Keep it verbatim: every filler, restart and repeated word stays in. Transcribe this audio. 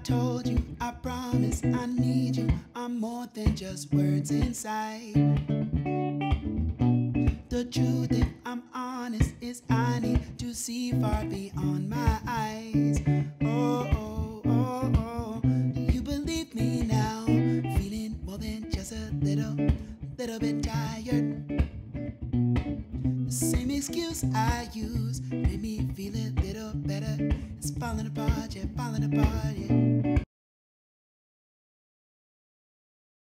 told you, I promise I need you. I'm more than just words inside. The truth, if I'm honest, is I need to see far beyond my eyes. Oh, oh, oh, oh. Do you believe me now? Feeling more than just a little, little bit tired. The same excuse I use made me feel a little better. It's falling apart, yeah, falling apart, yeah.